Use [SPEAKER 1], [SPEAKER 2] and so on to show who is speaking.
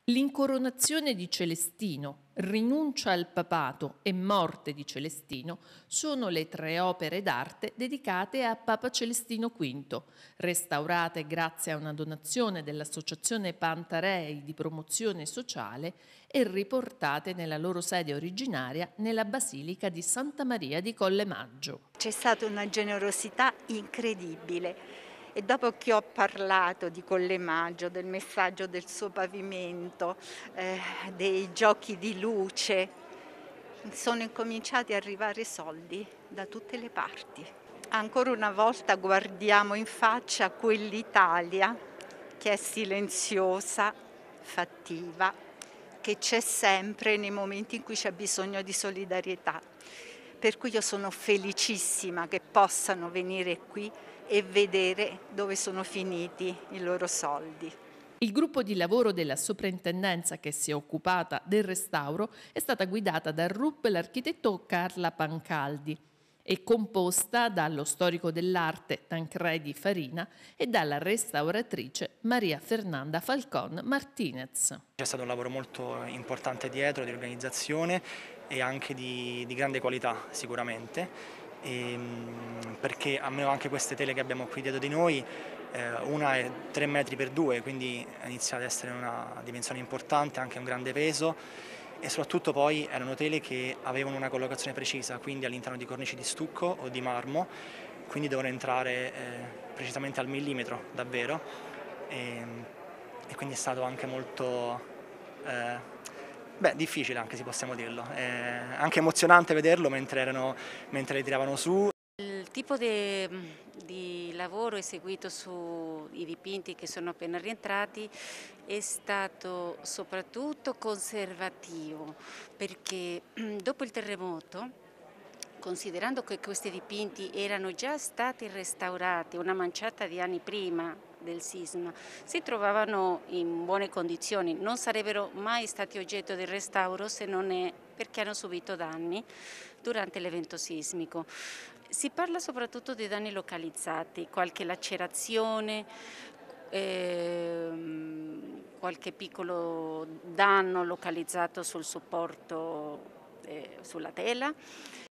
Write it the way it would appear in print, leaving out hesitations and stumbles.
[SPEAKER 1] L'incoronazione di Celestino, Rinuncia al papato e Morte di Celestino sono le tre opere d'arte dedicate a Papa Celestino V, restaurate grazie a una donazione dell'Associazione Pantarei di promozione sociale e riportate nella loro sede originaria nella Basilica di Santa Maria di Colle Maggio.
[SPEAKER 2] C'è stata una generosità incredibile e dopo che ho parlato di Colle Maggio, del messaggio del suo pavimento, dei giochi di luce, sono incominciati ad arrivare soldi da tutte le parti. Ancora una volta guardiamo in faccia quell'Italia che è silenziosa, fattiva, che c'è sempre nei momenti in cui c'è bisogno di solidarietà. Per cui io sono felicissima che possano venire qui e vedere dove sono finiti i loro soldi.
[SPEAKER 1] Il gruppo di lavoro della soprintendenza che si è occupata del restauro è stata guidata dal RUP l'architetto Carla Pancaldi e composta dallo storico dell'arte Tancredi Farina e dalla restauratrice Maria Fernanda Falcon Martinez.
[SPEAKER 3] C'è stato un lavoro molto importante dietro, di organizzazione e anche di grande qualità sicuramente, perché almeno anche queste tele che abbiamo qui dietro di noi, una è 3 metri per 2, quindi inizia ad essere una dimensione importante, anche un grande peso, e soprattutto poi erano tele che avevano una collocazione precisa, quindi all'interno di cornici di stucco o di marmo, quindi devono entrare precisamente al millimetro davvero. E quindi è stato anche molto difficile, anche se possiamo dirlo, anche emozionante vederlo mentre le tiravano su.
[SPEAKER 4] Il tipo di lavoro eseguito sui dipinti che sono appena rientrati è stato soprattutto conservativo, perché dopo il terremoto, considerando che questi dipinti erano già stati restaurati una manciata di anni prima del sisma, si trovavano in buone condizioni, non sarebbero mai stati oggetto di restauro se non è perché hanno subito danni durante l'evento sismico. Si parla soprattutto di danni localizzati, qualche lacerazione, qualche piccolo danno localizzato sul supporto, sulla tela.